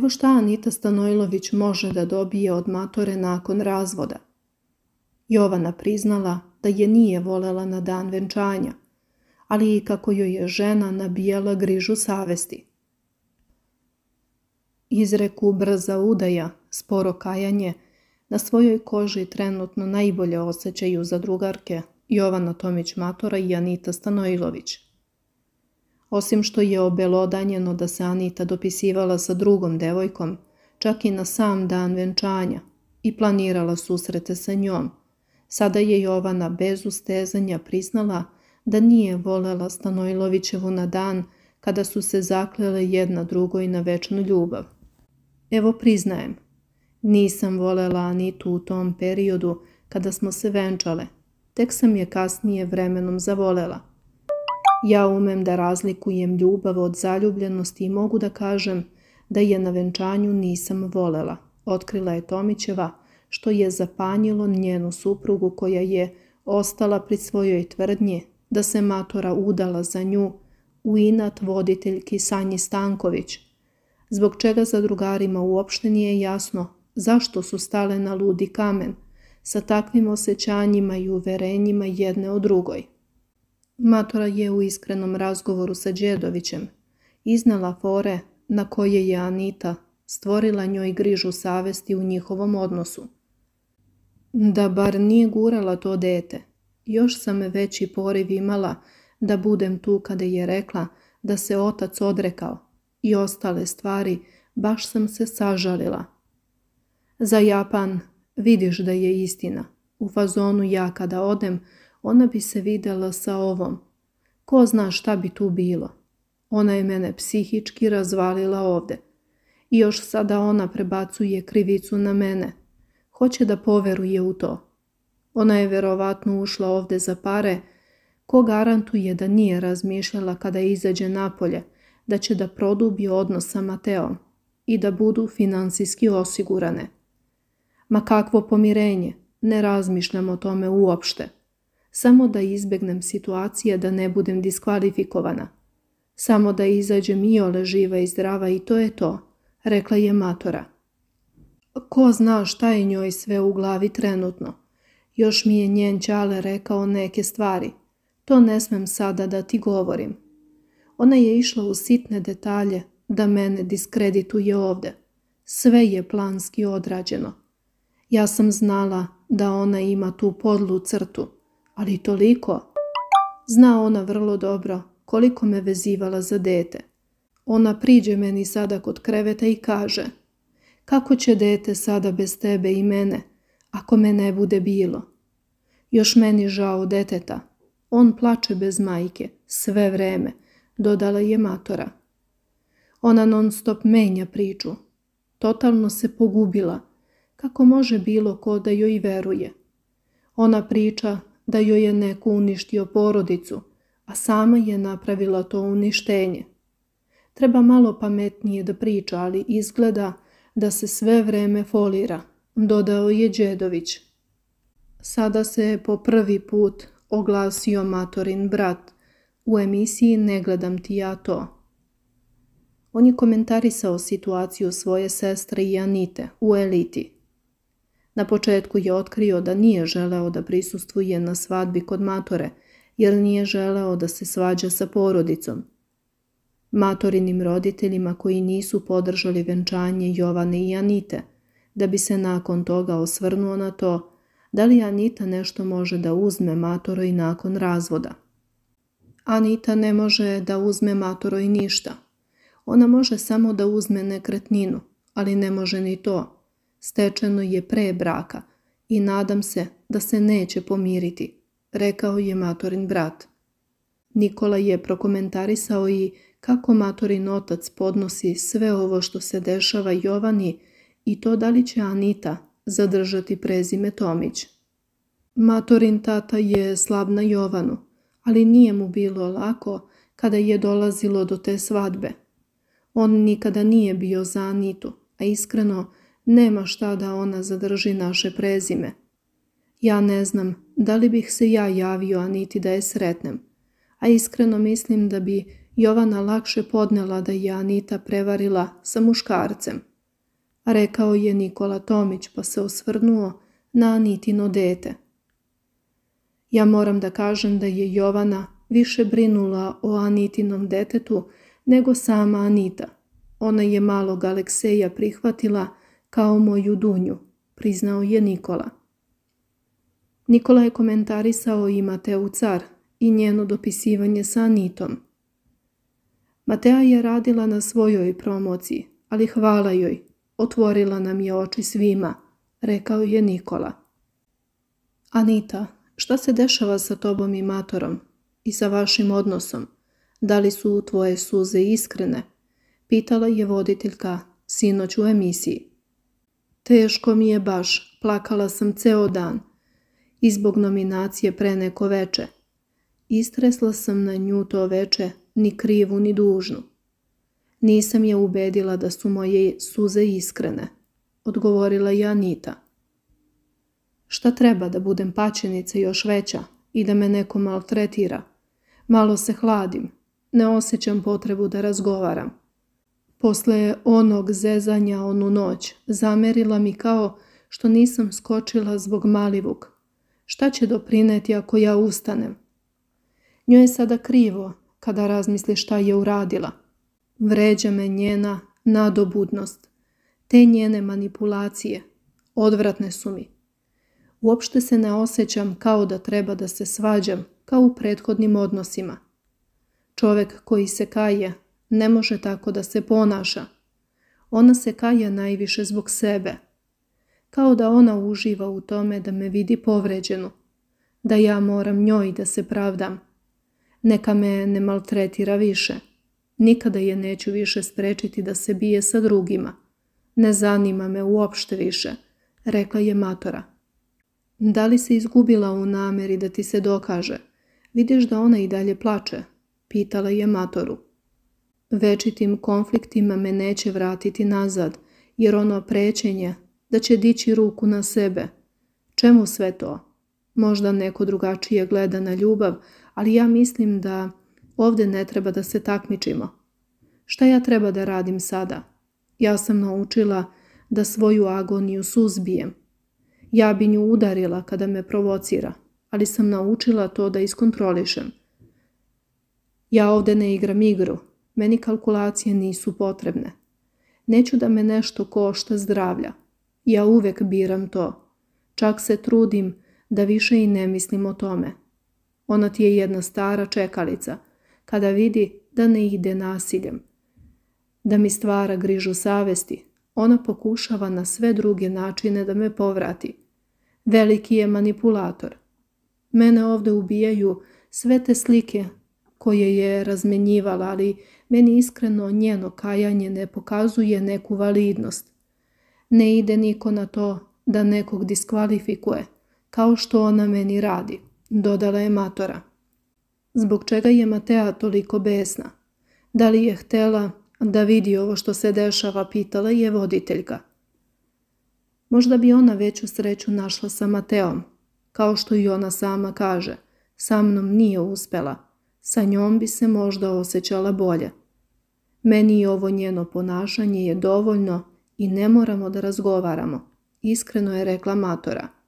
Evo šta Anita Stanojlović može da dobije od matore nakon razvoda. Jovana priznala da je nije volela na dan venčanja, ali i kako joj je žena nabijala grižu savesti. Izreku brza udaja, sporo kajanje, na svojoj koži trenutno najbolje osjećaju zadrugarke Jovana Tomić-Matora i Anita Stanojlović. Osim što je obelodanjeno da se Anita dopisivala sa drugom devojkom, čak i na sam dan venčanja, i planirala susrete sa njom, sada je Jovana bez ustezanja priznala da nije volela Stanojlovićevu na dan kada su se zaklele jedna drugoj na večnu ljubav. Evo priznajem, nisam volela Anitu u tom periodu kada smo se venčale, tek sam je kasnije vremenom zavolela. Ja umem da razlikujem ljubav od zaljubljenosti i mogu da kažem da je na venčanju nisam volela, otkrila je Tomićeva, što je zapanjilo njenu suprugu koja je ostala pri svojoj tvrdnji da se matora udala za nju u inat voditeljki Sanji Stanković, zbog čega zadrugarima uopšte nije jasno zašto su stale na ludi kamen sa takvim osjećanjima i uverenjima jedne o drugoj. Matora je u iskrenom razgovoru sa Đedovićem iznala fore na koje je Anita stvorila njoj grižu savesti u njihovom odnosu. Da bar nije gurala to dete, još sam veći poriv imala da budem tu kada je rekla da se otac odrekao i ostale stvari, baš sam se sažalila. Za Japan vidiš da je istina. U fazonu ja kada odem, ona bi se videla sa ovom. Ko zna šta bi tu bilo. Ona je mene psihički razvalila ovde. I još sada ona prebacuje krivicu na mene. Hoće da poveruje u to. Ona je verovatno ušla ovde za pare. Ko garantuje da nije razmišljala kada izađe napolje, da će da produbi odnos sa Mateom i da budu finansijski osigurane. Ma kakvo pomirenje, ne razmišljam o tome uopšte. Samo da izbegnem situacije da ne budem diskvalifikovana. Samo da izađem iole živa i zdrava i to je to, rekla je matora. Ko zna šta je njoj sve u glavi trenutno. Još mi je njen ćale rekao neke stvari. To ne smem sada da ti govorim. Ona je išla u sitne detalje da mene diskredituje ovde. Sve je planski odrađeno. Ja sam znala da ona ima tu podlu crtu, ali toliko. Zna ona vrlo dobro koliko me vezivala za dete. Ona priđe meni sada kod kreveta i kaže: kako će dete sada bez tebe i mene, ako me ne bude bilo? Još meni žao deteta. On plače bez majke, sve vreme, dodala je matora. Ona non stop menja priču. Totalno se pogubila. Kako može bilo ko da joj veruje? Ona priča da joj je neko uništio porodicu, a sama je napravila to uništenje. Treba malo pametnije da priča, ali izgleda da se sve vreme folira, dodao je Đedović. Sada se po prvi put oglasio matorin brat u emisiji Ne gledam ti ja to. On je komentarisao situaciju svoje sestre i Anite u Eliti. Na početku je otkrio da nije želeo da prisustvuje na svadbi kod matore, jer nije želeo da se svađa sa porodicom. Matorinim roditeljima koji nisu podržali venčanje Jovane i Anite, da bi se nakon toga osvrnuo na to da li Anita nešto može da uzme matoroj nakon razvoda. Anita ne može da uzme matoroj ništa. Ona može samo da uzme nekretninu, ali ne može ni to. Stečeno je pre braka i nadam se da se neće pomiriti, rekao je matorin brat. Nikola je prokomentarisao i kako matorin otac podnosi sve ovo što se dešava Jovani i to da li će Anita zadržati prezime Tomić. Matorin tata je slab na Jovanu, ali nije mu bilo lako kada je dolazilo do te svadbe. On nikada nije bio za Anitu, a iskreno nema šta da ona zadrži naše prezime. Ja ne znam da li bih se ja javio Aniti da je sretnem, a iskreno mislim da bi Jovana lakše podnela da je Anita prevarila sa muškarcem. rekao je Nikola Tomić pa se osvrnuo na Anitino dete. Ja moram da kažem da je Jovana više brinula o Anitinom detetu nego sama Anita. Ona je malog Alekseja prihvatila kao moju Dunju, priznao je Nikola. Nikola je komentarisao i Mateu Car i njeno dopisivanje sa Anitom. Matea je radila na svojoj promociji, ali hvala joj, otvorila nam je oči svima, rekao je Nikola. Anita, šta se dešava sa tobom i Matorom i sa vašim odnosom? Da li su tvoje suze iskrene? Pitala je voditeljka sinoć u emisiji. Teško mi je baš, plakala sam ceo dan. I zbog nominacije pre neko veče. Istresla sam na nju to veče, ni krivu ni dužnu. Nisam je ubedila da su moje suze iskrene, odgovorila je Anita. Šta treba da budem paćenica još veća i da me neko maltretira? Malo se hladim, ne osjećam potrebu da razgovaram. Posle onog zezanja onu noć zamerila mi kao što nisam skočila zbog Malivuk. Šta će doprineti ako ja ustanem? Njoj je sada krivo kada razmisli šta je uradila. Vređa me njena nadobudnost, te njene manipulacije, odvratne su mi. Uopšte se ne osjećam kao da treba da se svađam, kao u prethodnim odnosima. Čovek koji se kaje ne može tako da se ponaša. Ona se kaje najviše zbog sebe. Kao da ona uživa u tome da me vidi povređenu, da ja moram njoj da se pravdam. Neka me ne maltretira više. Nikada je neću više sprečiti da se bije sa drugima. Ne zanima me uopšte više, rekla je Matora. Da li se izgubila u nameri da ti se dokaže? Vidiš da ona i dalje plače, pitala je Matoru. Večitim konfliktima me neće vratiti nazad, jer ono prećenje da će dići ruku na sebe. Čemu sve to? Možda neko drugačije gleda na ljubav, ali ja mislim da ovdje ne treba da se takmičimo. Šta ja treba da radim sada? Ja sam naučila da svoju agoniju suzbijem. Ja bi nju udarila kada me provocira, ali sam naučila to da iskontrolišem. Ja ovdje ne igram igru, meni kalkulacije nisu potrebne. Neću da me nešto košta zdravlja. Ja uvek biram to. Čak se trudim da više i ne mislim o tome. Ona ti je jedna stara čekalica, kada vidi da ne ide nasiljem. Da mi stvara grižu savesti, ona pokušava na sve druge načine da me povrati. Veliki je manipulator. Mene ovdje ubijaju sve te slike koje je razmenjivala, ali meni iskreno njeno kajanje ne pokazuje neku validnost. Ne ide niko na to da nekog diskvalifikuje, kao što ona meni radi, dodala je Matora. Zbog čega je Matea toliko besna? Da li je htela da vidi ovo što se dešava, pitala je voditeljka. Možda bi ona veću sreću našla sa Mateom. Kao što i ona sama kaže, sa mnom nije uspela. Sa njom bi se možda osjećala bolje. Meni i ovo njeno ponašanje je dovoljno i ne moramo da razgovaramo, iskreno je rekla Matora.